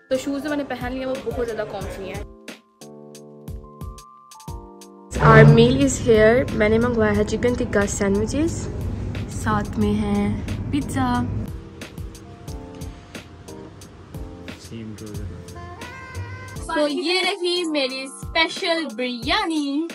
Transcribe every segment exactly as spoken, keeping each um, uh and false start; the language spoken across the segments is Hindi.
तो शूज़ जो मैंने पहन लिया वो बहुत ज़्यादा कॉम्फी हैं। Our meal is here। मैंने मंगवाया है चिकन टिक्का सैंडविचेस, साथ में है पिज्ज़ा। तो ये रही मेरी special biryani.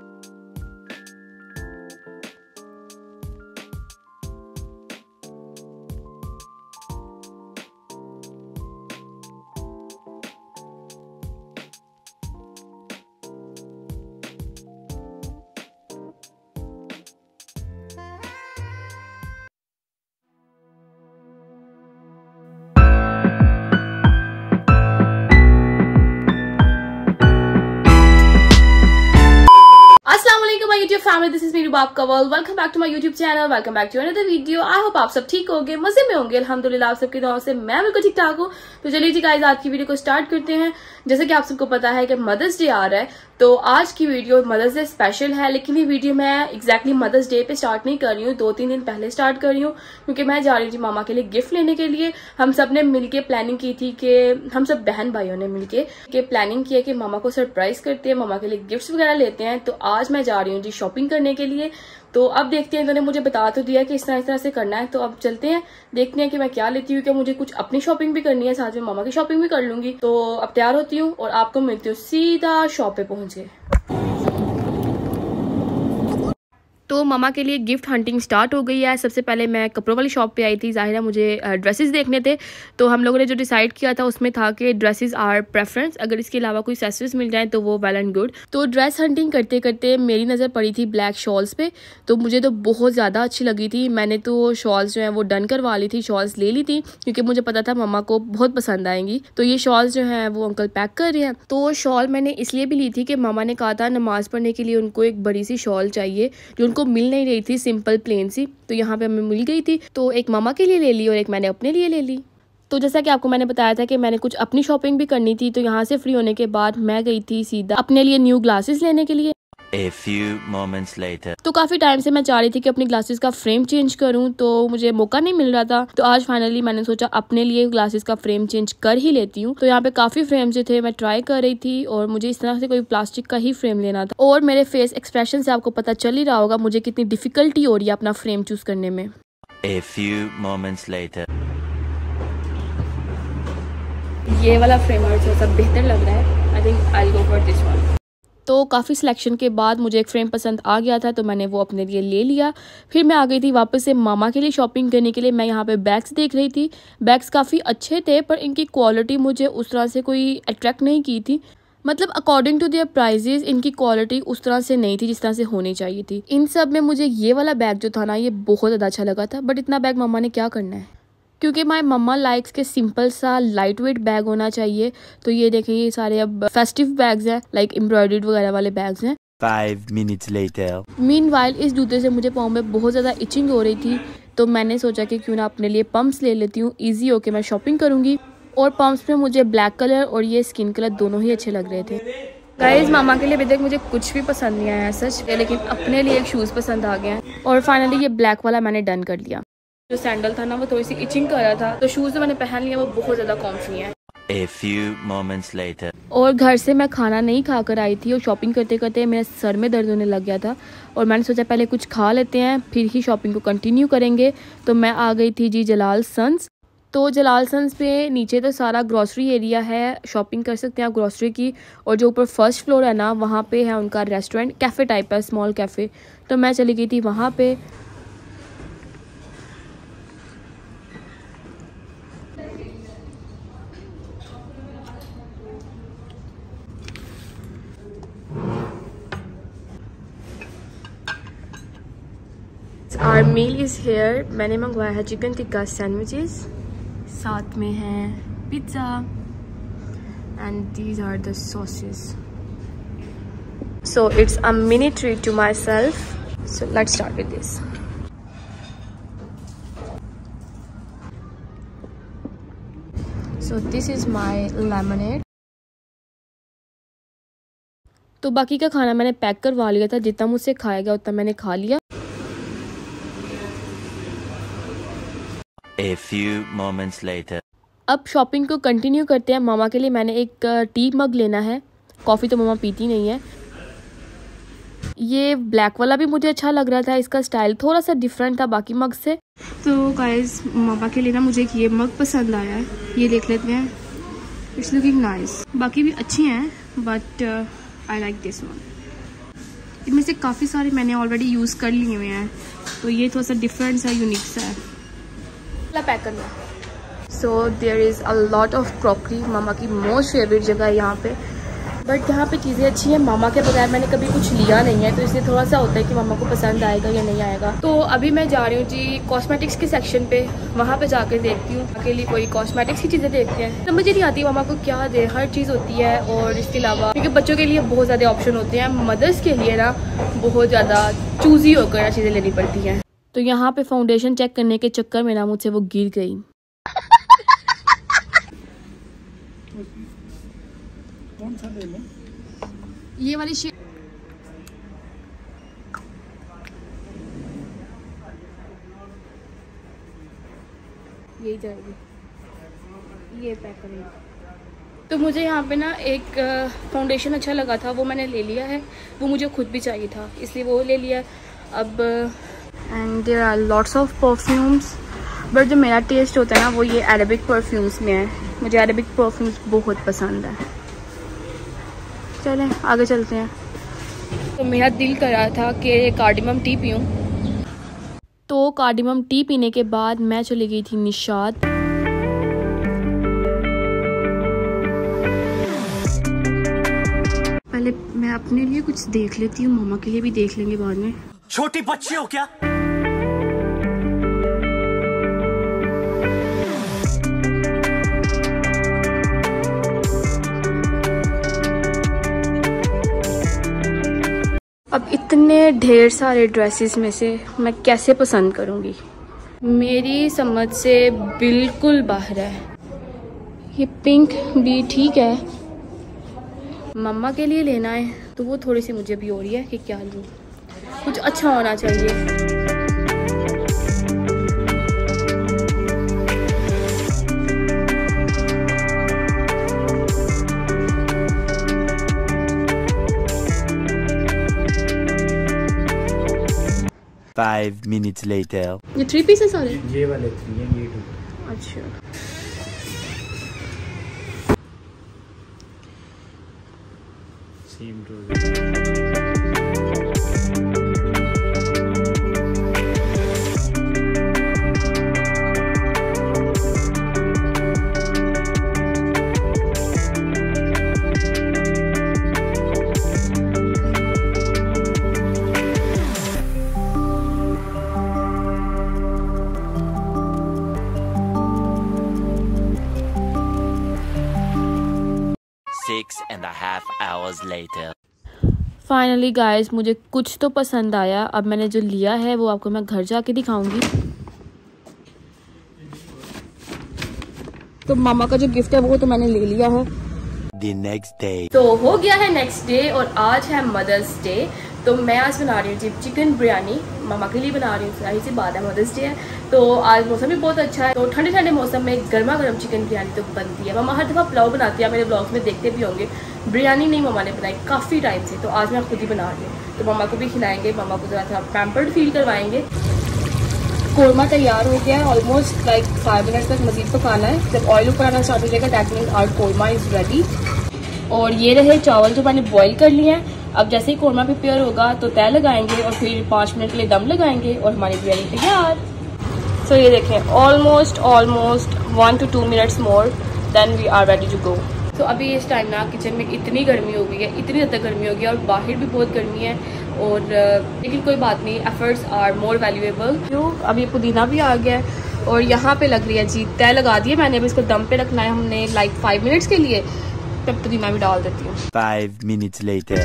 My YouTube family, this is me Rubab Kanwal. Welcome back to my YouTube channel, welcome back to another video. I hope आप सब ठीक होंगे, मजे में होंगे। अल्हम्दुलिल्लाह आप सबकी दुआओं से मैं बिल्कुल ठीक ठाक हूँ। तो चलिए जी गाइस, आज की वीडियो को स्टार्ट करते हैं। जैसे कि आप सबको पता है कि मदर्स डे आ रहा है, तो आज की वीडियो मदर्स डे स्पेशल है। लेकिन ये वीडियो मैं एक्जैक्टली मदर्स डे पे स्टार्ट नहीं कर रही हूँ, दो तीन दिन पहले स्टार्ट कर रही हूँ, क्योंकि मैं जा रही थी मामा के लिए गिफ्ट लेने के लिए। हम सब ने मिलके प्लानिंग की थी कि हम सब बहन भाइयों ने मिलके के प्लानिंग की है कि मामा को सरप्राइज करते हैं, मामा के लिए गिफ्ट्स वगैरह लेते हैं। तो आज मैं जा रही हूँ जी शॉपिंग करने के लिए। तो अब देखते हैं, इन्होंने मुझे बता तो दिया कि इस तरह इस तरह से करना है। तो अब चलते हैं, देखते हैं कि मैं क्या लेती हूँ, कि मुझे कुछ अपनी शॉपिंग भी करनी है, साथ में मामा की शॉपिंग भी कर लूंगी। तो अब तैयार होती हूँ और आपको मिलती हूँ सीधा शॉप पे पहुंच के। तो मामा के लिए गिफ्ट हंटिंग स्टार्ट हो गई है। सबसे पहले मैं कपड़ों वाली शॉप पे आई थी, जाहिर है मुझे ड्रेसेस देखने थे। तो हम लोगों ने जो डिसाइड किया था उसमें था कि ड्रेसेस आर प्रेफरेंस, अगर इसके अलावा कोई एक्सेसरीज मिल जाए तो वो वेल एंड गुड। तो ड्रेस हंटिंग करते करते मेरी नज़र पड़ी थी ब्लैक शॉल्स पे, तो मुझे तो बहुत ज़्यादा अच्छी लगी थी। मैंने तो शॉल्स जो है वो डन करवा ली थी, शॉल्स ले ली थी, क्योंकि मुझे पता था मम्मा को बहुत पसंद आएंगी। तो ये शॉल्स जो है वो अंकल पैक कर रहे हैं। तो शॉल मैंने इसलिए भी ली थी कि मामा ने कहा था नमाज पढ़ने के लिए उनको एक बड़ी सी शॉल चाहिए, जो उनको मिल नहीं रही थी, सिंपल प्लेन सी। तो यहाँ पे हमें मिल गई थी, तो एक मामा के लिए ले ली और एक मैंने अपने लिए ले ली। तो जैसा कि आपको मैंने बताया था कि मैंने कुछ अपनी शॉपिंग भी करनी थी, तो यहाँ से फ्री होने के बाद मैं गई थी सीधा अपने लिए न्यू ग्लासेस लेने के लिए। A few moments later. तो काफी टाइम से मैं चाह रही थी कि अपनी ग्लासेस का फ्रेम चेंज करूं, तो मुझे मौका नहीं मिल रहा था। तो आज फाइनली मैंने सोचा अपने लिए ग्लासेस का फ्रेम चेंज कर ही लेती हूं। तो यहाँ पे काफी फ्रेम जो थे मैं ट्राई कर रही थी, और मुझे इस तरह से कोई प्लास्टिक का ही फ्रेम लेना था। और मेरे फेस एक्सप्रेशन से आपको पता चल ही रहा होगा मुझे कितनी डिफिकल्टी हो रही है अपना फ्रेम चूज करने में। A few moments later. ये वाला फ्रेम मुझे सब बेहतर लग रहा है। I think I go for this one. तो काफ़ी सिलेक्शन के बाद मुझे एक फ्रेम पसंद आ गया था, तो मैंने वो अपने लिए ले लिया। फिर मैं आ गई थी वापस से मामा के लिए शॉपिंग करने के लिए। मैं यहाँ पे बैग्स देख रही थी, बैग्स काफ़ी अच्छे थे, पर इनकी क्वालिटी मुझे उस तरह से कोई अट्रैक्ट नहीं की थी। मतलब अकॉर्डिंग टू देयर प्राइजेस इनकी क्वालिटी उस तरह से नहीं थी जिस तरह से होनी चाहिए थी। इन सब में मुझे ये वाला बैग जो था ना, ये बहुत ज़्यादा अच्छा लगा था। बट इतना बैग मम्मा ने क्या करना है, क्योंकि माय मम्मा लाइक्स के सिंपल सा लाइट वेट बैग होना चाहिए। तो ये देखें, ये सारे अब फेस्टिव बैग्स हैं, लाइक एम्ब्रॉयडर्ड वगैरह वाले बैग्स हैं। Five minutes later. मीनवाइल इस जूते से मुझे पाँव में बहुत ज़्यादा इचिंग हो रही थी, तो मैंने सोचा कि क्यों ना अपने लिए पम्प्स ले लेती हूँ, ईजी होके मैं शॉपिंग करूँगी। और पम्प्स में मुझे ब्लैक कलर और ये स्किन कलर दोनों ही अच्छे लग रहे थे। गाइस, मामा के लिए अभी तक मुझे कुछ भी पसंद नहीं आया सच, लेकिन अपने लिए एक शूज़ पसंद आ गया है। और फाइनली ये ब्लैक वाला मैंने डन कर लिया। जो सैंडल था ना वो थोड़ी सी इचिंग कर रहा था, तो शूज़ जो मैंने पहन लिया वो बहुत ज़्यादा कॉम्फी हैं। A few moments later. और घर से मैं खाना नहीं खा कर आई थी, और शॉपिंग करते करते मेरे सर में दर्द होने लग गया था, और मैंने सोचा पहले कुछ खा लेते हैं फिर ही शॉपिंग को कंटिन्यू करेंगे। तो मैं आ गई थी जी जलाल सन्स। तो जलाल सन्स पे नीचे तो सारा ग्रॉसरी एरिया है, शॉपिंग कर सकते हैं आप ग्रॉसरी की। और जो ऊपर फर्स्ट फ्लोर है ना, वहाँ पे है उनका रेस्टोरेंट, कैफ़े टाइप है, स्मॉल कैफ़े। तो मैं चली गई थी वहाँ पे। Our meal is here। मैंने मंगवाया है चिकन टिक्का सैंडविचेस, साथ में है pizza, and these are the sauces. So it's a mini treat to myself. So let's start with this. So this is my lemonade. तो बाकी का खाना मैंने पैक करवा लिया था, जितना मुझसे खाया गया उतना मैंने खा लिया। A few moments later. अब शॉपिंग को कंटिन्यू करते हैं। मामा के लिए मैंने एक टी मग लेना है, कॉफ़ी तो मामा पीती नहीं है। ये ब्लैक वाला भी मुझे अच्छा लग रहा था, इसका स्टाइल थोड़ा सा डिफरेंट था बाकी मग से। तो गाइस मामा के लिए ना मुझे ये मग पसंद आया है, ये देख लेते हैं। It's looking nice. बाकी भी अच्छी हैं but I like this one. इनमें से काफ़ी सारे मैंने ऑलरेडी यूज़ कर लिए हुए हैं, तो ये थोड़ा सा डिफरेंट सा यूनिक सा है। पैक करना। So there is a lot of crockery, मामा की मोस्ट फेवरेट जगह है यहाँ पे। बट यहाँ पे चीज़ें अच्छी हैं, मामा के बगैर मैंने कभी कुछ लिया नहीं है, तो इसलिए थोड़ा सा होता है कि मामा को पसंद आएगा या नहीं आएगा। तो अभी मैं जा रही हूँ जी कॉस्मेटिक्स के सेक्शन पे, वहाँ पे जाकर देखती हूँ अकेली कोई कॉस्मेटिक्स की चीज़ें देखते हैं। समझ नहीं आती मामा को क्या दे, हर चीज़ होती है। और इसके अलावा क्योंकि बच्चों के लिए बहुत ज़्यादा ऑप्शन होते हैं, मदर्स के लिए ना बहुत ज़्यादा चूज़ी होकर चीज़ें लेनी पड़ती हैं। तो यहाँ पे फाउंडेशन चेक करने के चक्कर में ना मुझसे वो गिर गई। कौन सा ले लो? ये वाली शेड यही जाएगी, ये पैक करेंगे। तो मुझे यहाँ पे ना एक फाउंडेशन अच्छा लगा था, वो मैंने ले लिया है। वो मुझे खुद भी चाहिए था, इसलिए वो ले लिया। अब and there are lots of perfumes, but जो मेरा टेस्ट होता है ना वो ये अरेबिक परफ्यूम्स में है। मुझे अरेबिक परफ्यूम्स बहुत पसंद है। चलें आगे चलते हैं। तो मेरा दिल कर रहा था कि कार्डिमम टी पीऊँ, तो कार्डिमम टी पीने के बाद मैं चली गई थी निशात। पहले मैं अपने लिए कुछ देख लेती हूँ, मामा के लिए भी देख लेंगे बाद में। छोटी बच्ची हो क्या? अब इतने ढेर सारे ड्रेसेस में से मैं कैसे पसंद करूँगी, मेरी समझ से बिल्कुल बाहर है। ये पिंक भी ठीक है, मम्मा के लिए लेना है तो वो थोड़ी सी मुझे भी हो रही है कि क्या लूँ, कुछ अच्छा होना चाहिए। Five minutes later. ये थ्री पीसेस सारे? ये वाले थ्री हैं, ये टू। अच्छा same two. Six and a half hours later. Finally guys मुझे कुछ तो पसंद आया। अब मैंने जो लिया है वो आपको मैं घर जाके दिखाऊंगी। तो मामा का जो गिफ्ट है वो तो मैंने ले लिया है। The next day. तो हो गया है नेक्स्ट डे और आज है मदर्स डे। तो मैं आज बना रही हूँ जी चिकन बिरयानी, मामा के लिए बना रही हूँ। जाहिर सी बात है मदर्स डे है, तो आज मौसम भी बहुत अच्छा है, तो ठंडे ठंडे मौसम में गर्मा गर्म चिकन बिरयानी तो बनती है। मामा हर दफ़ा पुलाव बनाती है, मेरे ब्लॉग्स में देखते भी होंगे। बिरयानी नहीं मामा ने बनाई काफ़ी टाइम से, तो आज मैं खुद ही बना रही हूँ। तो मामा को भी खिलाएंगे, मामा को ज़रा सा पैम्पर्ड फील करवाएंगे। कोरमा तैयार हो गया है, ऑलमोस्ट लाइक फाइव मिनट तक मजीद पकाना है। जब ऑयल ऊपर आना स्टार्ट हो जाएगा that means our korma is ready. और ये रहे चावल जो मैंने बॉईल कर लिए हैं। अब जैसे ही कोरमा प्रिपेयर होगा तो तय लगाएंगे और फिर पाँच मिनट के लिए दम लगाएंगे और हमारी बिरयानी तैयार। सो so, ये देखें almost almost one two two minutes more then we are ready to go. तो अभी इस टाइम ना किचन में इतनी गर्मी हो गई है, इतनी ज़्यादा गर्मी हो गई है और बाहर भी बहुत गर्मी है। और लेकिन कोई बात नहीं, एफर्ट्स आर मोर वैल्यूएबल। जो अब ये पुदीना भी आ गया है और यहाँ पे लग रही है जी तय लगा दी है मैंने। अभी इसको दम पे रखना है हमने लाइक फाइव मिनट्स के लिए। तब पुदीना भी डाल देती हूँ। Five minutes later.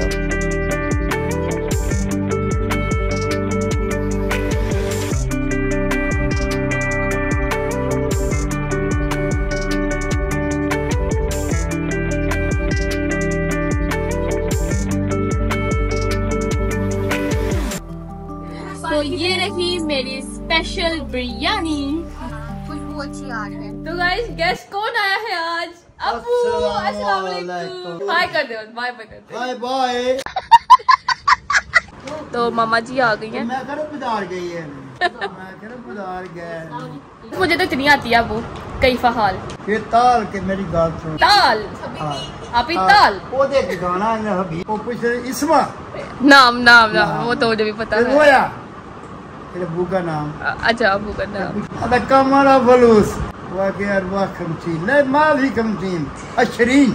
तो ये रही मेरी स्पेशल बिरयानी। वो अच्छी आ रही है। तो गाइस गेस्ट कौन आया है आज? अबू। अस्सलाम वालेकुम। हाय कर दो, बाय बाय कर दो। Bye bye. तो मामा जी आ गई हैं। मैं करो पधार गई है। मैं करो पधार गया। मुझे तो इतनी आती है अबू। कैफा हाल? ये ताल के मेरी बात सुन। ताल? हाँ। आप ही ताल? वो देख गाना है अभी। वो पूछे इसमा। नाम नाम नाम वो तो मुझे भी पता है। रोया। तेरे अबू का नाम। अच्छा अबू का नाम। अदा कमरा फलूस। वाके अरवा खमसीन। नहीं माँ भी खमसीन। अशरीन।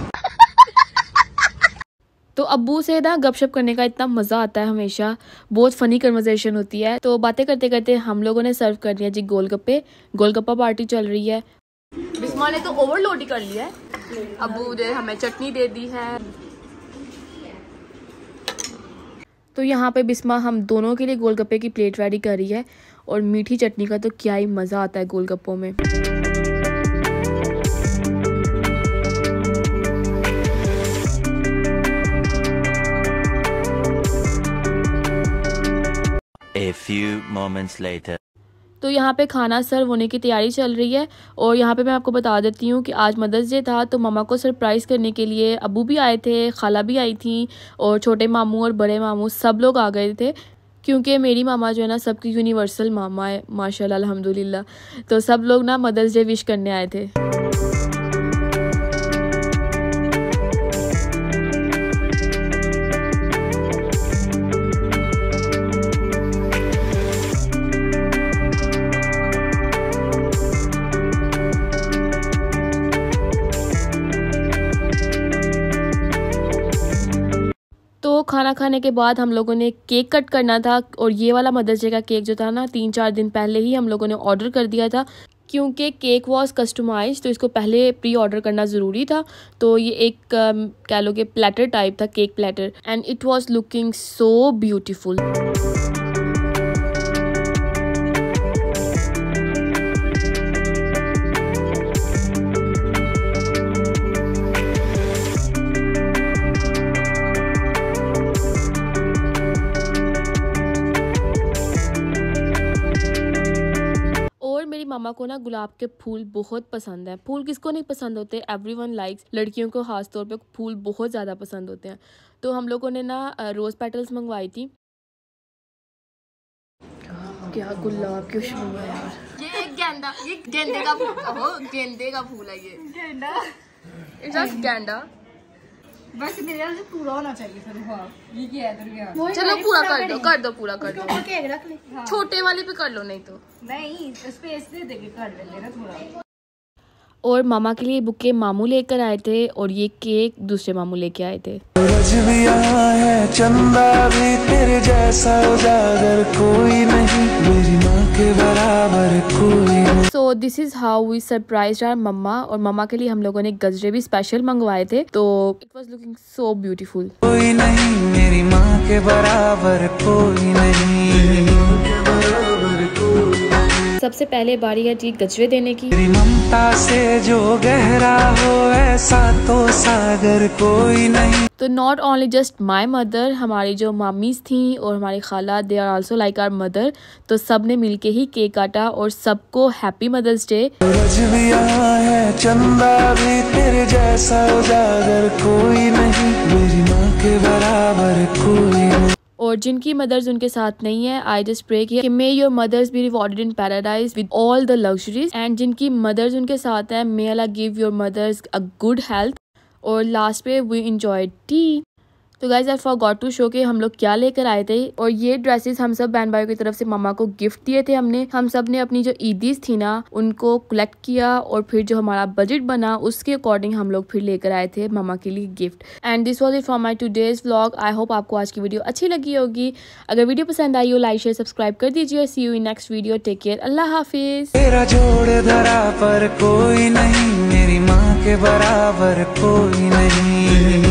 तो अब्बू से ना गपशप करने का इतना मज़ा आता है हमेशा, बहुत फ़नी कन्वर्सेशन होती है। तो बातें करते करते हम लोगों ने सर्व कर लिया जी गोलगप्पे। गोलगप्पा पार्टी चल रही है। बिस्मा ने तो ओवरलोड ही कर लिया है। अब्बू ने हमें चटनी दे दी है। तो यहाँ पे बिस्मा हम दोनों के लिए गोलगप्पे की प्लेट रेडी कर रही है। और मीठी चटनी का तो क्या ही मज़ा आता है गोलगप्पों में। A few moments later. तो यहाँ पे खाना सर्व होने की तैयारी चल रही है। और यहाँ पे मैं आपको बता देती हूँ कि आज मदर्स डे था, तो मम्मा को सरप्राइज़ करने के लिए अबू भी आए थे, खाला भी आई थी और छोटे मामू और बड़े मामू सब लोग आ गए थे। क्योंकि मेरी मामा जो है ना सबकी यूनिवर्सल मामा है माशाल्लाह अल्हम्दुलिल्लाह। तो सब लोग ना मदर्स डे विश करने आए थे। तो खाना खाने के बाद हम लोगों ने केक कट करना था। और ये वाला मदर्स डे का केक जो था ना तीन चार दिन पहले ही हम लोगों ने ऑर्डर कर दिया था। क्योंकि केक वॉज कस्टमाइज तो इसको पहले प्री ऑर्डर करना ज़रूरी था। तो ये एक कह लो कि प्लेटर टाइप था, cake platter, and it was looking so beautiful. मेरी मामा को ना गुलाब के फूल बहुत पसंद है। फूल किसको नहीं पसंद होते, एवरीवन लाइक्स। लड़कियों को खास तौर पे फूल बहुत ज़्यादा पसंद होते हैं। तो हम लोगों ने ना रोज़ पेटल्स मंगवाई थी। क्या गुलाब की खुशबू है यार। ये एक गेंदा, ये गेंदे का फूल हो, गेंदे का फूल है ये। गेंदा, इट्स जस्ट गेंदा। बस मेरे ख्याल से पूरा होना चाहिए फिर। हाँ ये क्या है दुर्गा। चलो पूरा कर दो, कर दो पूरा कर दो। केक रख ले। हाँ। छोटे वाले पे कर लो, नहीं तो नहीं स्पेस दे देंगे, कर लेंगे ना थोड़ा। और मामा के लिए बुके मामू लेकर आए थे और ये केक दूसरे मामू लेके आए थे। है चंदा भी तेरे जैसा उजागर कोई नहीं, मेरी माँ के बराबर कोई नहीं। So this is how we surprised our mama. और मम्मा के लिए हम लोगों ने गजरे भी स्पेशल मंगवाए थे। तो it was looking so beautiful. कोई नहीं मेरी माँ के बराबर कोई नहीं। सबसे पहले बारी है जी गजरे देने की। मेरी ममता से जो गहरा हो ऐसा तो सागर कोई नहीं। तो not only just my mother, हमारी जो मामीज थी और हमारी खाला, they are also like our mother. तो सब ने मिलके ही केक काटा और सबको हैप्पी मदर्स डे। सूरज भी यहाँ है चंदा भी तेरे जैसा उजागर कोई नहीं, मेरी माँ के बराबर कोई नहीं। और जिनकी मदर्स उनके साथ नहीं है, आई जस्ट प्रे कि may your mothers be rewarded in paradise with all the luxuries. And जिनकी मदर्स उनके साथ हैं, may Allah give your mothers a good health. और लास्ट पे वी एंजॉय टी। तो guys I forgot to show के हम लोग क्या लेकर आए थे। और ये ड्रेसेस हम सब बहन भाइयों की तरफ से मामा को गिफ्ट दिए थे हमने। हम सब ने अपनी जो ईदीज थी ना उनको कलेक्ट किया और फिर जो हमारा बजट बना उसके अकॉर्डिंग हम लोग फिर लेकर आए थे मामा के लिए gift. And this was it for my today's vlog. I hope आपको आज की वीडियो अच्छी लगी होगी। अगर वीडियो पसंद आई हो लाइक शेयर सब्सक्राइब कर दीजिए। See you in next video. Take care, अल्लाह हाफिज। तेरा जोड़ धरा पर कोई नहीं, मेरी माँ के बराबर कोई नहीं।